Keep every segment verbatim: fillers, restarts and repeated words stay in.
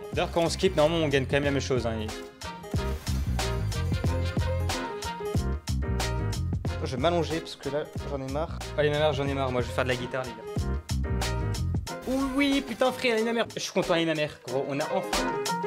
D'ailleurs, quand on skip, normalement, on gagne quand même la même chose. Hein. Je vais m'allonger parce que là, j'en ai marre. Allez, ma mère, j'en ai marre. Moi, je vais faire de la guitare, les gars. Oui, oui, putain, frère, allez, ma mère. Je suis content, allez, ma mère. Gros, on a enfin.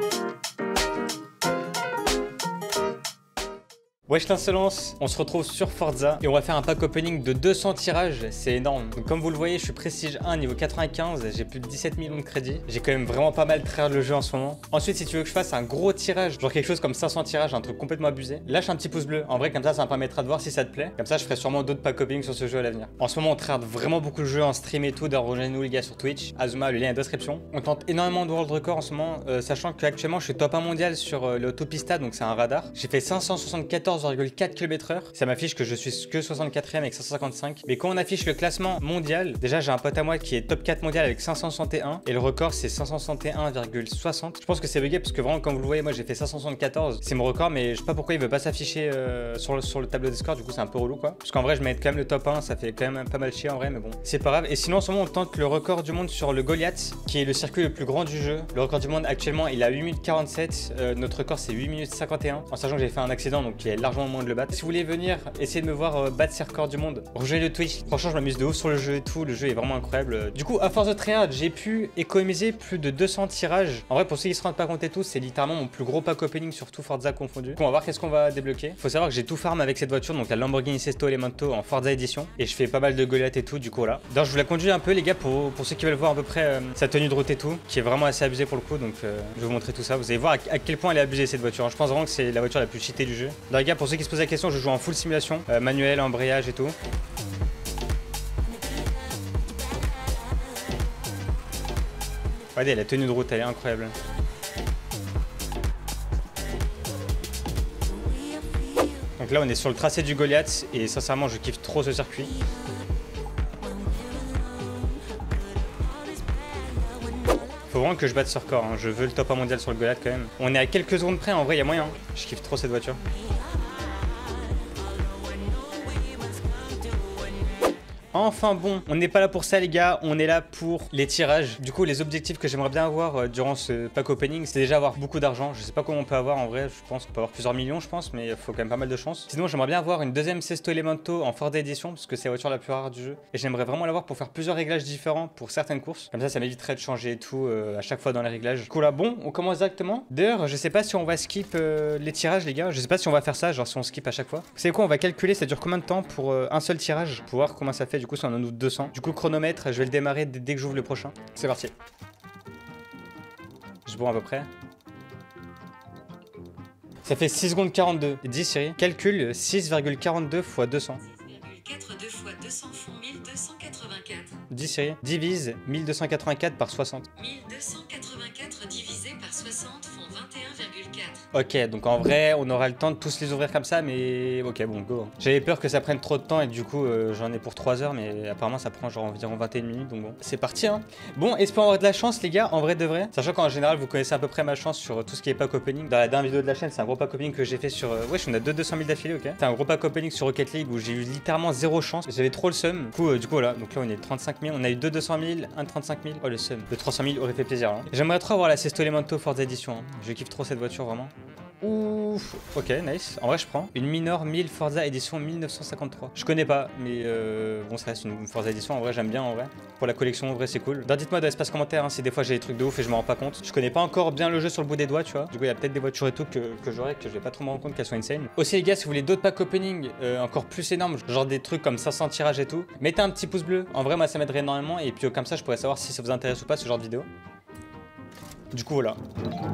Wesh l'insolence, on se retrouve sur Forza et on va faire un pack opening de deux cents tirages, c'est énorme. Donc comme vous le voyez, je suis prestige un niveau quatre-vingt-quinze, j'ai plus de dix-sept millions de crédits. J'ai quand même vraiment pas mal tryhard le jeu en ce moment. Ensuite, si tu veux que je fasse un gros tirage, genre quelque chose comme cinq cents tirages, un truc complètement abusé, lâche un petit pouce bleu. En vrai, comme ça, ça me permettra de voir si ça te plaît. Comme ça, je ferai sûrement d'autres pack openings sur ce jeu à l'avenir. En ce moment, on tryhard vraiment beaucoup de jeux en stream et tout. D'ailleurs, rejoignez-nous les gars sur Twitch. Azuma, le lien est en description. On tente énormément de world record en ce moment, euh, sachant qu'actuellement, je suis top un mondial sur euh, l'autopista, donc c'est un radar. J'ai fait cinq cent soixante-quatorze virgule quatre kilomètres heure. Ça m'affiche que je suis que soixante-quatrième avec cinq cent cinquante-cinq. Mais quand on affiche le classement mondial, déjà j'ai un pote à moi qui est top quatre mondial avec cinq cent soixante et un et le record c'est cinq cent soixante et un virgule soixante. Je pense que c'est bugué parce que vraiment comme vous le voyez, moi j'ai fait cinq cent soixante-quatorze, c'est mon record, mais je sais pas pourquoi il veut pas s'afficher euh, sur, le, sur le tableau des scores. Du coup c'est un peu relou quoi, parce qu'en vrai je mets quand même le top un, ça fait quand même pas mal chier en vrai, mais bon c'est pas grave. Et sinon en ce moment on tente le record du monde sur le Goliath, qui est le circuit le plus grand du jeu. Le record du monde actuellement il a huit minutes quarante-sept, euh, notre record c'est huit minutes cinquante et un, en sachant que j'ai fait un accident donc il est largement moins de le battre. Si vous voulez venir essayer de me voir euh, battre ces records du monde, rejoignez le Twitch. Franchement je m'amuse de ouf sur le jeu et tout, le jeu est vraiment incroyable. Du coup à force de tryhard j'ai pu économiser plus de deux cents tirages. En vrai pour ceux qui se rendent pas compte et tout, c'est littéralement mon plus gros pack opening sur tout Forza confondu. Du coup, on va voir qu'est-ce qu'on va débloquer. Faut savoir que j'ai tout farm avec cette voiture, donc la Lamborghini Sesto Elemento en Forza Edition, et je fais pas mal de Goliath et tout du coup là. D'ailleurs je vous la conduis un peu les gars pour, pour ceux qui veulent voir à peu près euh, sa tenue de route et tout, qui est vraiment assez abusée pour le coup, donc euh, je vais vous montrer tout ça. Vous allez voir à, à quel point elle est abusée cette voiture. Je pense vraiment que c'est la voiture la plus cheatée du jeu. D'ailleurs les gars, pour ceux qui se posent la question, je joue en full simulation, euh, manuel, embrayage et tout. Regardez, la tenue de route elle est incroyable. Donc là on est sur le tracé du Goliath et sincèrement je kiffe trop ce circuit. Faut vraiment que je batte ce record, hein. Je veux le top un mondial sur le Goliath quand même. On est à quelques secondes près, en vrai il y a moyen. Je kiffe trop cette voiture. Enfin bon, on n'est pas là pour ça les gars, on est là pour les tirages. Du coup les objectifs que j'aimerais bien avoir euh, durant ce pack opening, c'est déjà avoir beaucoup d'argent. Je sais pas comment on peut avoir en vrai, je pense qu'on peut avoir plusieurs millions je pense, mais il faut quand même pas mal de chance. Sinon j'aimerais bien avoir une deuxième Sesto Elemento en Forza Edition, parce que c'est la voiture la plus rare du jeu. Et j'aimerais vraiment l'avoir pour faire plusieurs réglages différents pour certaines courses. Comme ça ça m'éviterait de changer et tout euh, à chaque fois dans les réglages. Du coup là bon, on commence directement. D'ailleurs je sais pas si on va skip euh, les tirages les gars, je sais pas si on va faire ça, genre si on skip à chaque fois. Vous savez quoi, on va calculer ça dure combien de temps pour euh, un seul tirage, pour voir comment ça fait du coup si on en ouvre deux cents. Du coup chronomètre, je vais le démarrer dès, dès que j'ouvre le prochain. C'est parti. Je bois à peu près. Ça fait six secondes quarante-deux. dix Siri. Calcule six virgule quarante-deux fois deux cents. six virgule quarante-deux fois deux cents font mille deux cent quatre-vingt-quatre. dix Siri. Divise mille deux cent quatre-vingt-quatre par soixante. mille deux cent quatre-vingt-quatre divisé par soixante font vingt et un virgule quatre. Ok, donc en vrai, on aura le temps de tous les ouvrir comme ça, mais ok, bon, go. J'avais peur que ça prenne trop de temps et du coup, euh, j'en ai pour trois heures, mais apparemment, ça prend genre environ vingt et une minutes, donc bon, c'est parti, hein. Bon, espérons avoir de la chance, les gars, en vrai de vrai. Sachant qu'en général, vous connaissez à peu près ma chance sur tout ce qui est pack opening. Dans la dernière vidéo de la chaîne, c'est un gros pack opening que j'ai fait sur. Euh... Wesh, on a deux deux cent mille d'affilée, ok. C'est un gros pack opening sur Rocket League où j'ai eu littéralement zéro chance. J'avais trop le seum. Du coup, euh, du coup, voilà. Donc là, on est trente-cinq mille. On a eu deux deux cent mille, un trente-cinq mille. Oh, le seum. Le trois cent mille aurait fait plaisir, hein. J'aimerais trop avoir la Sesto Elemento Forza Edition, hein. Je kiffe trop cette voiture, vraiment. Ouf, ok, nice. En vrai, je prends une Minor mille Forza Edition mille neuf cent cinquante-trois. Je connais pas, mais euh, bon, ça reste une Forza Edition. En vrai, j'aime bien en vrai. Pour la collection, en vrai, c'est cool. Dites-moi dans l'espace commentaire hein, si des fois j'ai des trucs de ouf et je me rends pas compte. Je connais pas encore bien le jeu sur le bout des doigts, tu vois. Du coup, il y a peut-être des voitures et tout que, que j'aurais que je vais pas trop me rendre compte qu'elles soient insane. Aussi, les gars, si vous voulez d'autres pack opening euh, encore plus énormes, genre des trucs comme cinq cents tirages et tout, mettez un petit pouce bleu. En vrai, moi, ça m'aiderait énormément. Et puis, comme ça, je pourrais savoir si ça vous intéresse ou pas ce genre de vidéo. Du coup, voilà.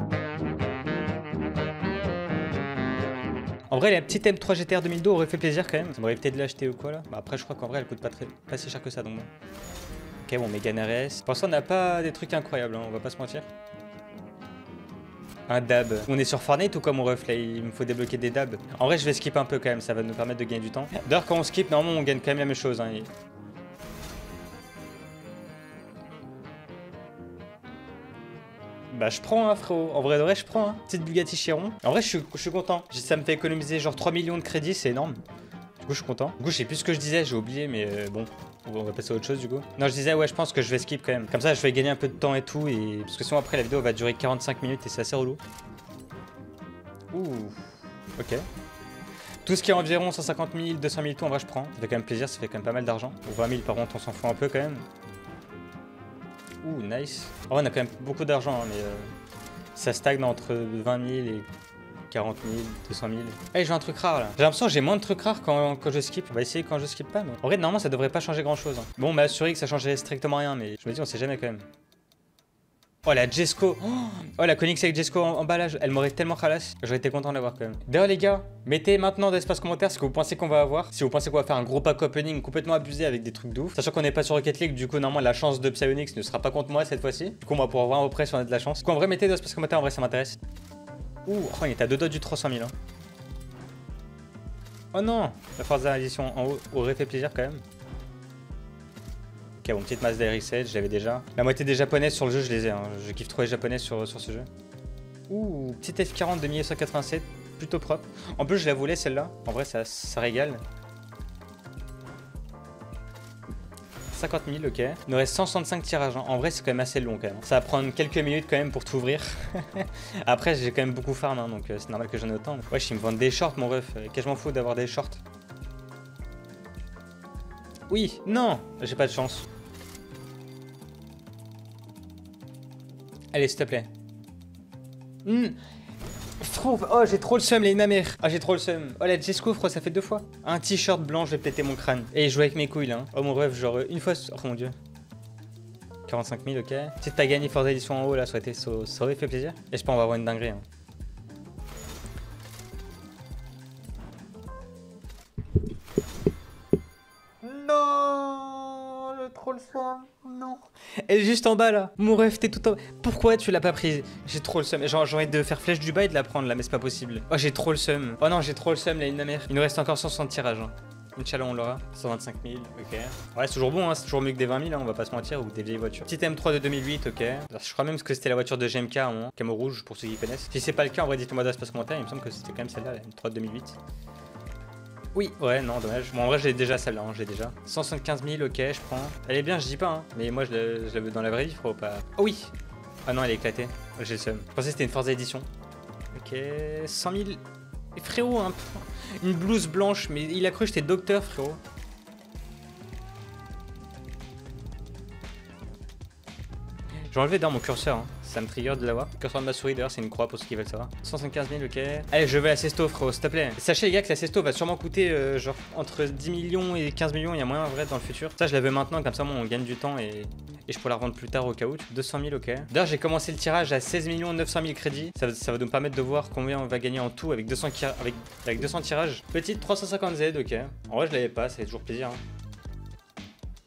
En vrai, la petite M trois G T R deux mille deux aurait fait plaisir quand même. Ça m'aurait peut-être de l'acheter ou quoi là. Bah après, je crois qu'en vrai, elle coûte pas, très, pas si cher que ça donc bon. Ok, bon, Mégane R S. Pour l'instant, on n'a pas des trucs incroyables, hein, on va pas se mentir. Un dab. On est sur Fortnite ou comme on ref là, il me faut débloquer des dabs. En vrai, je vais skip un peu quand même, ça va nous permettre de gagner du temps. D'ailleurs, quand on skip, normalement, on gagne quand même la même chose. Hein. Bah je prends hein frérot, en vrai de vrai je prends hein. Petite Bugatti Chiron. En vrai je suis, je suis content, ça me fait économiser genre trois millions de crédits, c'est énorme. Du coup je suis content. Du coup je sais plus ce que je disais, j'ai oublié mais euh, bon. On va passer à autre chose du coup. Non, je disais, ouais, je pense que je vais skip quand même. Comme ça, je vais gagner un peu de temps et tout. Et... Parce que sinon, après, la vidéo va durer quarante-cinq minutes et c'est assez relou. Ouh, ok. Tout ce qui est environ cent cinquante mille, deux cent mille, tout, en vrai, je prends. Ça fait quand même plaisir, ça fait quand même pas mal d'argent. vingt mille par contre, on s'en fout un peu quand même. Ouh, nice. En vrai, on a quand même beaucoup d'argent, hein, mais euh, ça stagne entre vingt mille et quarante mille, deux cent mille. Eh, j'ai un truc rare là. J'ai l'impression que j'ai moins de trucs rares quand, quand je skip. On va essayer quand je skip pas, mais en vrai, normalement, ça devrait pas changer grand chose. Hein. Bon, on m'a assuré que ça changerait strictement rien, mais je me dis, on sait jamais quand même. Oh la Jesco, oh la Konix avec Jesco en emballage, elle m'aurait tellement khalass, j'aurais été content de l'avoir quand même. D'ailleurs les gars, mettez maintenant dans l'espace commentaire ce que vous pensez qu'on va avoir. Si vous pensez qu'on va faire un gros pack opening complètement abusé avec des trucs de ouf. Sachant qu'on n'est pas sur Rocket League, du coup normalement la chance de Psyonix ne sera pas contre moi cette fois-ci. Du coup on va pouvoir voir après si on a de la chance. Du coup en vrai mettez dans l'espace commentaire, en vrai ça m'intéresse. Ouh, oh, on est à deux doigts du trois cent mille. Hein. Oh non, la Forza édition en haut aurait fait plaisir quand même. Ok, bon, petite masse d'A R X sept, je l'avais déjà. La moitié des japonais sur le jeu, je les ai. Hein. Je kiffe trop les japonais sur, sur ce jeu. Ouh, petite F quarante de mille neuf cent quatre-vingt-sept, plutôt propre. En plus, je la voulais celle-là. En vrai, ça, ça régale. cinquante mille, ok. Il nous reste cent soixante-cinq tirages. Hein. En vrai, c'est quand même assez long quand même. Ça va prendre quelques minutes quand même pour tout ouvrir. Après, j'ai quand même beaucoup farm, hein, donc euh, c'est normal que j'en ai autant. Wesh, ils me vendent des shorts, mon ref. Qu'est-ce que je m'en fous d'avoir des shorts? Oui, non, j'ai pas de chance. Allez, s'il te plaît. Mmh. Oh, j'ai trop le seum, les ma mère. Ah, j'ai trop le seum. Oh, la Jesco, frère, ça fait deux fois. Un t-shirt blanc, je vais péter mon crâne. Et je joue avec mes couilles là. Hein. Oh, mon rêve, genre une fois. Oh mon dieu. quarante-cinq mille, ok. Si t'as gagné Forza édition en haut là, ça aurait, été, ça, ça aurait fait plaisir. J'espère qu'on va avoir une dinguerie. Hein. Non, le trop le seum. Non. Elle est juste en bas là. Mon rêve, t'es tout en bas. Pourquoi tu l'as pas prise? J'ai trop le seum. Genre, j'ai envie de faire flèche du bas et de la prendre là, mais c'est pas possible. Oh, j'ai trop le seum. Oh non, j'ai trop le seum, la ligne de mer. Il nous reste encore cent soixante tirages. Hein. Inch'Allah, on l'aura. cent vingt-cinq mille, ok. Ouais, c'est toujours bon, hein. C'est toujours mieux que des vingt mille, hein, on va pas se mentir, ou des vieilles voitures. Petite M trois de deux mille huit, ok. Alors, je crois même que c'était la voiture de G M K, hein. Camo rouge, pour ceux qui connaissent. Si c'est pas le cas, en vrai, dites-moi dans l'espace commentaire. Il me semble que c'était quand même celle-là, la M trois de deux mille huit. Oui, ouais, non, dommage. Bon, en vrai, j'ai déjà celle-là, hein, j'ai déjà. cent soixante-quinze mille, ok, je prends. Elle est bien, je dis pas, hein. Mais moi, je la, je la veux dans la vraie vie, frérot, pas. Oh oui! Ah non, elle est éclatée. J'ai le seum. Je pensais que c'était une Forza édition. Ok, cent mille. Et frérot, hein, une blouse blanche, mais il a cru que j'étais docteur, frérot. J'ai enlevé dans mon curseur, hein. Ça me trigger de l'avoir. Le curseur de ma souris d'ailleurs, c'est une croix pour ceux qui veulent savoir. cent soixante-quinze mille, ok. Allez, je veux la Sesto, frérot, s'il te plaît. Sachez les gars que la Sesto va sûrement coûter euh, genre entre dix millions et quinze millions, il y a moyen en vrai dans le futur. Ça, je la veux maintenant, comme ça, moi, on gagne du temps et, et je pourrais la revendre plus tard au cas où. deux cent mille, ok. D'ailleurs, j'ai commencé le tirage à seize millions neuf cent mille crédits. Ça, ça va nous permettre de voir combien on va gagner en tout avec deux cents, avec, avec deux cents tirages. Petite trois cent cinquante Z, ok. En vrai, je l'avais pas, ça fait toujours plaisir. Hein.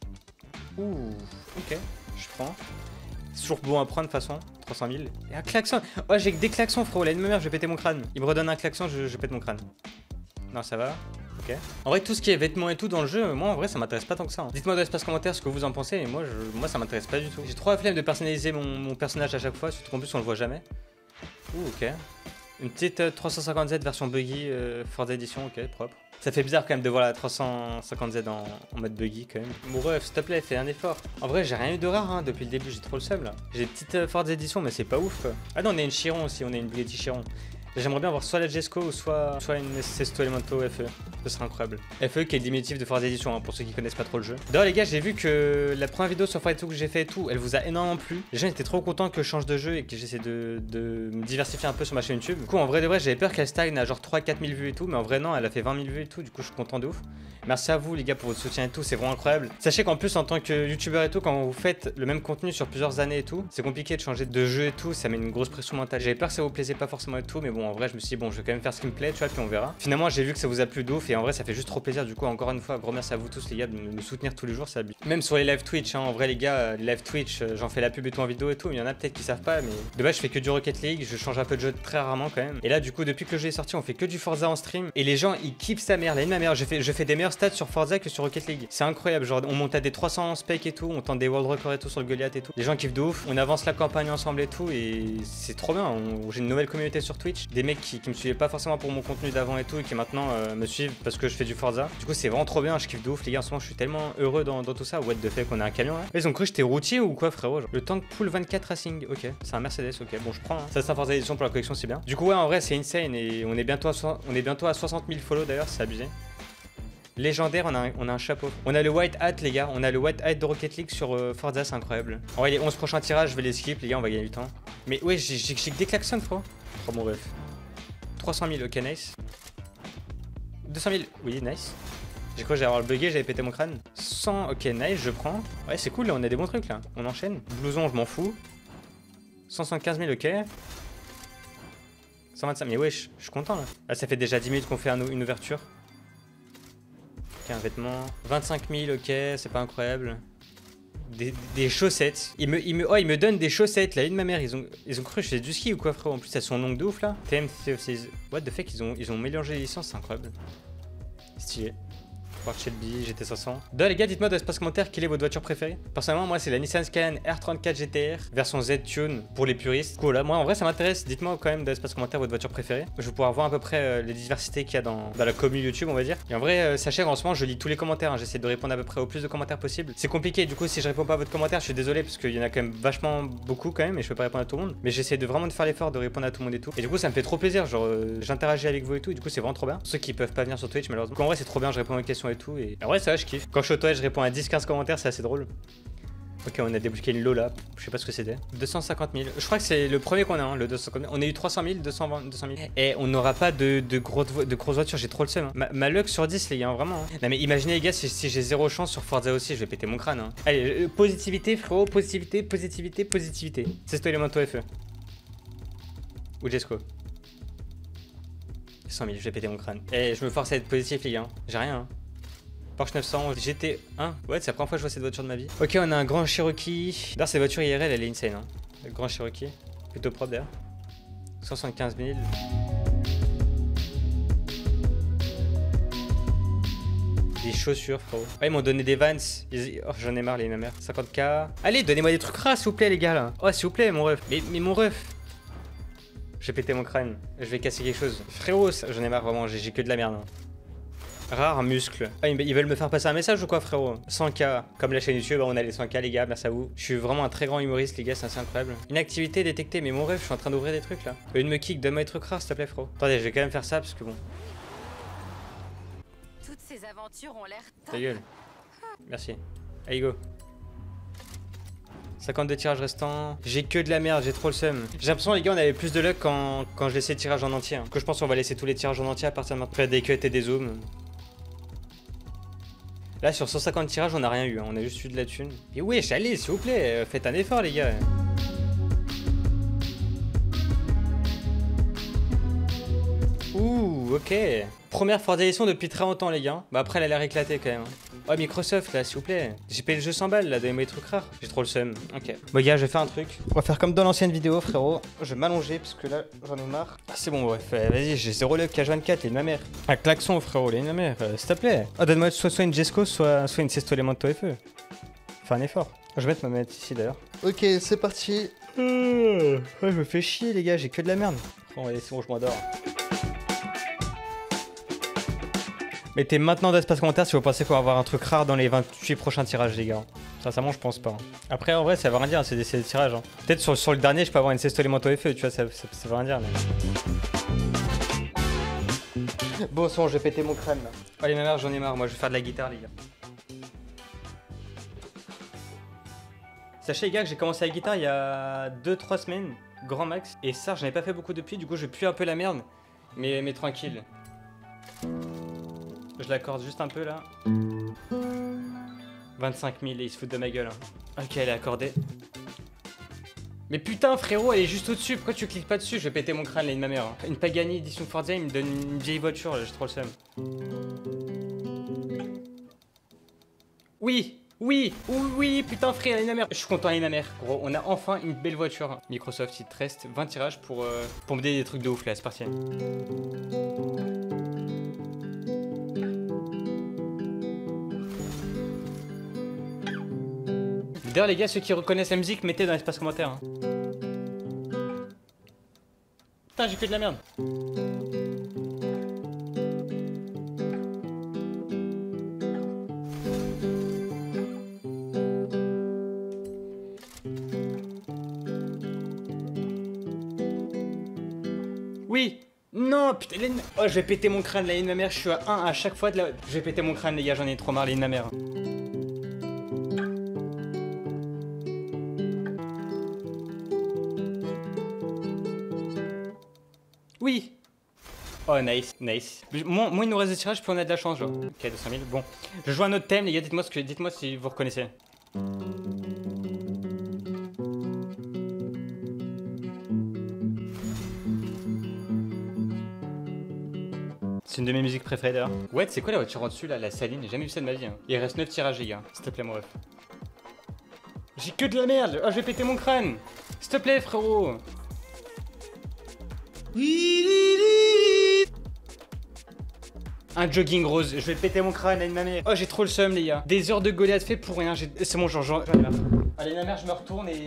Ouh, ok, je prends. C'est toujours bon à prendre de toute façon. trois cent mille. Et un klaxon. Oh, j'ai que des klaxons, frérot. La de ma mère, je vais péter mon crâne. Il me redonne un klaxon, je, je pète mon crâne. Non, ça va. Ok. En vrai, tout ce qui est vêtements et tout dans le jeu, moi en vrai, ça m'intéresse pas tant que ça. Hein. Dites-moi dans l'espace commentaire ce que vous en pensez. Et moi, je, moi ça m'intéresse pas du tout. J'ai trop la flemme de personnaliser mon, mon personnage à chaque fois. Surtout qu'en plus, on le voit jamais. Ouh, ok. Une petite euh, trois cent cinquante Z version buggy, euh, Forza édition, ok, propre. Ça fait bizarre quand même de voir la trois cent cinquante Z en, en mode buggy quand même. Mon ref, s'il te plaît, fais un effort. En vrai, j'ai rien eu de rare hein, depuis le début, j'ai trop le seum là. J'ai une petite euh, Forza édition, mais c'est pas ouf quoi. Ah non, on a une Chiron aussi, on a une Bugatti Chiron. J'aimerais bien avoir soit la Jesco ou soit, soit une Sesto Elemento F E. Ce serait incroyable. F E qui est le diminutif de Forza Edition hein, pour ceux qui connaissent pas trop le jeu. D'ailleurs les gars, j'ai vu que la première vidéo sur Forza Edition que j'ai fait et tout, elle vous a énormément plu. Les gens étaient trop contents que je change de jeu et que j'essaie de, de me diversifier un peu sur ma chaîne YouTube. Du coup en vrai de vrai, j'avais peur qu'elle stagne à genre trois à quatre mille vues et tout, mais en vrai non, elle a fait vingt mille vues et tout, du coup je suis content de ouf. Merci à vous les gars pour votre soutien et tout, c'est vraiment incroyable. Sachez qu'en plus en tant que youtubeur et tout, quand vous faites le même contenu sur plusieurs années et tout, c'est compliqué de changer de jeu et tout, ça met une grosse pression mentale. J'avais peur que ça vous plaisait pas forcément et tout, mais bon en vrai je me suis dit bon je vais quand même faire ce qui me plaît, tu vois, puis on verra. Finalement j'ai vu que ça vous a plu d'ouf et en vrai ça fait juste trop plaisir. Du coup encore une fois, gros merci à vous tous les gars de me soutenir tous les jours, ça abuse. Même sur les live Twitch, hein, en vrai les gars, les live Twitch, j'en fais la pub et tout en vidéo et tout, mais il y en a peut-être qui savent pas, mais de base je fais que du Rocket League, je change un peu de jeu très rarement quand même. Et là du coup depuis que le jeu est sorti, on fait que du Forza en stream et les gens ils kiffent sa mère, la ma mère, je fais, je fais des meilleurs stats sur Forza que sur Rocket League. C'est incroyable, genre on monte à des trois cents specs et tout, on tente des world records et tout sur le Goliath et tout. Les gens kiffent de ouf, on avance la campagne ensemble et tout et c'est trop bien. J'ai une nouvelle communauté sur Twitch. des mecs qui, qui me suivaient pas forcément pour mon contenu d'avant et tout, et qui maintenant euh, me suivent parce que je fais du Forza. Du coup, c'est vraiment trop bien, je kiffe de ouf, les gars. En ce moment, je suis tellement heureux dans, dans tout ça. What the fuck, on a un camion là. Ils ont cru que j'étais routier ou quoi, frérot? Genre. Le tank pool vingt-quatre Racing, ok. C'est un Mercedes, ok. Bon, je prends. Hein. Ça, c'est un Forza édition pour la collection, c'est bien. Du coup, ouais, en vrai, c'est insane et on est bientôt à, so on est bientôt à soixante mille follow d'ailleurs, c'est abusé. Légendaire, on a, un, on a un chapeau. On a le White Hat, les gars. On a le White Hat de Rocket League sur euh, Forza, c'est incroyable. En vrai, les onze prochains tirages, je vais les skip, les gars, on va gagner du temps. Mais ouais, j'ai que des klaxons, frérot. Oh mon ref. trois cent mille, ok, nice. deux cent mille, oui, nice. J'ai cru que j'allais avoir le bugué, j'avais pété mon crâne. cent, ok, nice, je prends. Ouais, c'est cool, là, on a des bons trucs là. On enchaîne. Blouson, je m'en fous. cent soixante-quinze mille, ok. cent vingt-cinq, mais wesh, je suis content là. Là, ça fait déjà dix minutes qu'on fait un, une ouverture. Ok, un vêtement. vingt-cinq mille, ok, c'est pas incroyable. Des, des chaussettes. Ils me, ils me, oh, ils me donnent des chaussettes, la vie de ma mère. Ils ont, ils ont cru que je faisais du ski ou quoi, frérot. En plus, elles sont longues de ouf là. T M C, what the fuck, ils ont, ils ont mélangé les licences, c'est incroyable. Stylé. Voir Shelby, G T cinq cents. D'ailleurs les gars, dites-moi dans l'espace commentaire quelle est votre voiture préférée. Personnellement, moi c'est la Nissan Skyline R trente-quatre G T R version Z-Tune pour les puristes. Cool, là, moi en vrai ça m'intéresse. Dites-moi quand même dans l'espace commentaire votre voiture préférée. Je vais pouvoir voir à peu près euh, les diversités qu'il y a dans, dans la commu YouTube, on va dire. Et en vrai, euh, sachez qu'en ce moment je lis tous les commentaires. Hein. J'essaie de répondre à peu près au plus de commentaires possible. C'est compliqué, du coup, si je réponds pas à votre commentaire, je suis désolé parce qu'il y en a quand même vachement beaucoup quand même et je peux pas répondre à tout le monde. Mais j'essaie de vraiment de faire l'effort de répondre à tout le monde et tout. Et du coup, ça me fait trop plaisir. Genre, euh, j'interagis avec vous et tout. Et du coup, c'est vraiment trop bien. Ceux qui peuvent pas venir sur Twitch, malheureusement. Donc, en vrai, c'est trop bien. Je réponds aux questions et tout. Et en vrai, ça je kiffe. Quand je suis au toilette, je réponds à dix quinze commentaires, c'est assez drôle. Ok, on a débloqué une Lola, je sais pas ce que c'était. deux cent cinquante mille, je crois que c'est le premier qu'on a, hein, le deux cent cinquante mille. On a eu trois cent mille, deux cent vingt, deux cent mille. Et on n'aura pas de, de, gros, de grosses voitures, j'ai trop le seum. Hein. Ma, ma luck sur dix, les gars, vraiment. Hein. Non mais imaginez les gars, si, si j'ai zéro chance sur Forza aussi, je vais péter mon crâne. Hein. Allez, euh, positivité, frérot, positivité, positivité, positivité. C'est toi Elemento F E. Ou Jesco. cent mille, je vais péter mon crâne. Et je me force à être positif, les gars. J'ai rien. Hein. Porsche neuf cents, G T un. Ouais, c'est la première fois que je vois cette voiture de ma vie. Ok, on a un grand Cherokee. D'ailleurs, cette voiture I R L, elle est insane. Hein. Le grand Cherokee. Plutôt propre d'ailleurs. soixante-quinze mille. Des chaussures, frérot. Ouais, ils m'ont donné des Vans. Ils... Oh, j'en ai marre, les ma mère. cinquante K. Allez, donnez-moi des trucs rares, s'il vous plaît, les gars, là. Oh, s'il vous plaît, mon ref. Mais, mais mon ref. J'ai pété mon crâne. Je vais casser quelque chose. Frérot, j'en ai marre, vraiment. J'ai que de la merde. Hein. Rare muscle. Ah, ils veulent me faire passer un message ou quoi, frérot? cent K. Comme la chaîne YouTube, on a les cent K, les gars, merci à vous. Je suis vraiment un très grand humoriste, les gars, c'est assez incroyable. Une activité détectée, mais mon rêve, je suis en train d'ouvrir des trucs là. Une me kick, donne-moi des trucs rares, s'il te plaît, frérot. Attendez, je vais quand même faire ça parce que bon. Toutes ces aventures ont l'air top. Ta gueule. Merci. Allez, go. cinquante-deux tirages restants. J'ai que de la merde, j'ai trop le seum. J'ai l'impression, les gars, on avait plus de luck quand, quand je laissais le tirage en entier. Hein. Que je pense qu'on va laisser tous les tirages en entier à partir de maintenant. Faire des cuts et des zooms. Là, sur cent cinquante tirages, on n'a rien eu. Hein. On a juste eu de la thune. Et wesh, allez, s'il vous plaît, faites un effort, les gars. Ouh, ok. Première Forza édition depuis très longtemps, les gars. Bah après, elle a l'air éclatée quand même. Oh, Microsoft, là, s'il vous plaît. J'ai payé le jeu cent balles, là, donnez-moi des trucs rares. J'ai trop le seum. Ok. Bon, gars, je vais faire un truc. On va faire comme dans l'ancienne vidéo, frérot. Je vais m'allonger parce que là, j'en ai marre. Ah, c'est bon, bref. Euh, Vas-y, j'ai zéro luck, K vingt-quatre, les de ma mère. Un klaxon, frérot, les de ma mère. Euh, S'il te plaît. Oh, donne-moi soit, soit une Jesco, soit, soit une Sesto Elemento F E. Fais un effort. Je vais mettre ma manette ici d'ailleurs. Ok, c'est parti. Euh, ouais, je me fais chier, les gars, j'ai que de la merde. Bon, allez, c'est bon, je m'endors. Mettez maintenant dans l'espace commentaire si vous pensez qu'on va avoir un truc rare dans les vingt-huit prochains tirages, les gars. Sincèrement, je pense pas. Après, en vrai, ça veut rien dire, c'est des, des tirages. Hein. Peut-être sur, sur le dernier, je peux avoir une Sesto Elemento F E, tu vois, ça, ça, ça veut rien dire. Mais... Bon, son, je vais péter mon crâne là. Allez, ma mère, j'en ai marre, moi je vais faire de la guitare, les gars. Sachez, les gars, que j'ai commencé la guitare il y a deux trois semaines, grand max. Et ça, j'en ai pas fait beaucoup depuis, du coup, je pue un peu la merde. Mais, mais tranquille. Je l'accorde juste un peu là. vingt-cinq mille et ils se foutent de ma gueule. Hein. Ok, elle est accordée. Mais putain, frérot, elle est juste au-dessus. Pourquoi tu cliques pas dessus? Je vais péter mon crâne, là, de ma mère. Hein. Une Pagani édition Forza, il me donne une vieille voiture, là, j'ai trop le seum. Oui, oui, oui, oui, putain, frère, elle est ma mère. Je suis content, elle est ma mère. Gros, on a enfin une belle voiture. Microsoft, il te reste vingt tirages pour, euh, pour me donner des trucs de ouf, là, c'est parti. D'ailleurs, les gars, ceux qui reconnaissent la musique, mettez dans l'espace commentaire. Hein. Putain, j'ai que de la merde. Oui. Non, putain, les... Oh, je vais péter mon crâne, la ligne de ma mère, je suis à un à chaque fois de la... Je vais péter mon crâne, les gars, j'en ai trop marre, la ligne de ma mère. Oui. Oh, nice, nice. Moins, moins il nous reste des tirages, plus on a de la chance, genre. Ok, deux cent mille, bon. Je joue un autre thème, les gars, dites-moi ce que... dites-moi si vous reconnaissez. C'est une de mes musiques préférées d'ailleurs. Ouais, c'est quoi la voiture en dessus là, la Saline? J'ai jamais vu ça de ma vie. Hein. Il reste neuf tirages, les gars. S'il te plaît, mon ref. J'ai que de la merde. Oh, je vais péter mon crâne. S'il te plaît, frérot. Un jogging rose. Je vais péter mon crâne, la ma mère. Oh, j'ai trop le seum, les gars. Des heures de Goliath fait pour rien. C'est bon, j'en j'en ai marre. Allez, ma mère, je me retourne et.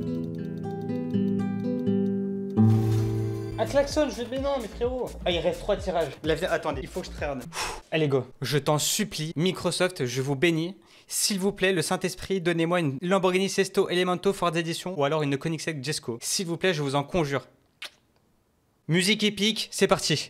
Un klaxon, je vais... Mais non, mais frérot. Ah, il reste trois tirages. L'avenir... Attendez, il faut que je trade. Allez, go. Je t'en supplie, Microsoft, je vous bénis. S'il vous plaît, le Saint-Esprit, donnez-moi une Lamborghini Sesto Elemento Ford Edition ou alors une Koenigsegg Jesko. S'il vous plaît, je vous en conjure. Musique épique, c'est parti.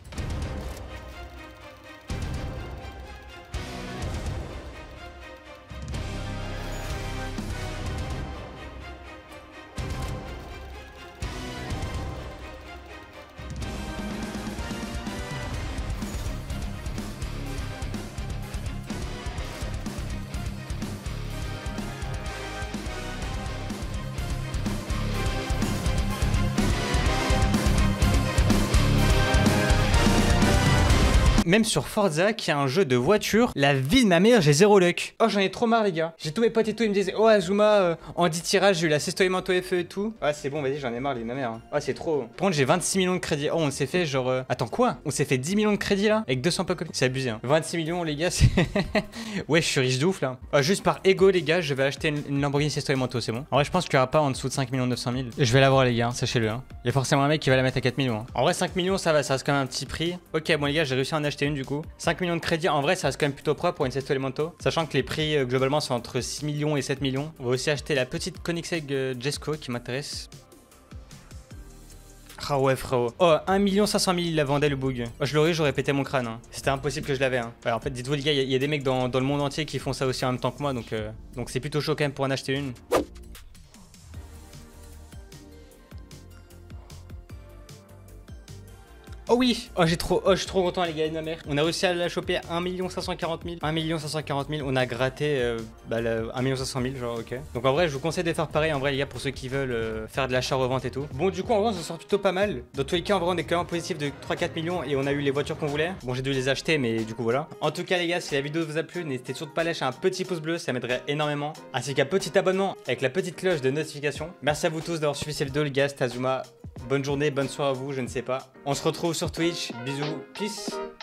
Même sur Forza, qui est un jeu de voiture, la vie de ma mère, j'ai zéro luck. Oh, j'en ai trop marre, les gars. J'ai tous mes potes et tout, ils me disaient, oh, Azuma, euh, en dix tirages, j'ai eu la Sesto Elemento F E et tout. Ah, c'est bon, vas-y, j'en ai marre, les de ma mère. Hein. Ah, c'est trop. Par contre, j'ai vingt-six millions de crédits. Oh, on s'est fait genre. Euh... Attends, quoi? On s'est fait dix millions de crédits là? Avec deux cents potes. C'est abusé, hein. vingt-six millions, les gars, c'est. Ouais, je suis riche de ouf là. Ah, juste par ego, les gars, je vais acheter une, une Lamborghini Sesto Elemento, c'est bon. En vrai, je pense qu'il n'y aura pas en dessous de cinq millions neuf cent mille. Je vais l'avoir, les gars, sachez-le. Hein. Il y a forcément un mec qui va la mettre à quatre millions. Hein. En vrai, cinq millions, ça va, ça reste quand même un petit prix. Ok, bon, les gars, j'ai réussi à en acheter une du coup. cinq millions de crédit, en vrai ça reste quand même plutôt propre pour une Sesto Elemento, sachant que les prix euh, globalement sont entre six millions et sept millions. On va aussi acheter la petite Koenigsegg euh, Jesko qui m'intéresse. Ah ouais, frérot. Oh, un million cinq cent mille il la vendait le bug. Oh, je l'aurais, j'aurais pété mon crâne. Hein. C'était impossible que je l'avais. Hein. Ouais, en fait, dites-vous les gars, il y, y a des mecs dans, dans le monde entier qui font ça aussi en même temps que moi, donc euh, donc c'est plutôt chaud quand même pour en acheter une. Oh oui. Oh j'ai trop. Oh je suis trop content les gars de ma mère. On a réussi à la choper un million cinq cent quarante mille. un million cinq cent quarante mille. On a gratté euh, bah, le un million cinq cent mille genre ok. Donc en vrai je vous conseille de faire pareil en vrai les gars pour ceux qui veulent euh, faire de l'achat-revente et tout. Bon du coup en vrai on s'en sort plutôt pas mal. Dans tous les cas en vrai on est quand même positif de trois quatre millions et on a eu les voitures qu'on voulait. Bon j'ai dû les acheter mais du coup voilà. En tout cas les gars si la vidéo vous a plu n'hésitez surtout pas à lâcher un petit pouce bleu, ça m'aiderait énormément. Ainsi qu'un petit abonnement avec la petite cloche de notification. Merci à vous tous d'avoir suivi cette vidéo les gars, c'était Azuma. Bonne journée, bonne soirée à vous, je ne sais pas. On se retrouve sur Twitch. Bisous, peace.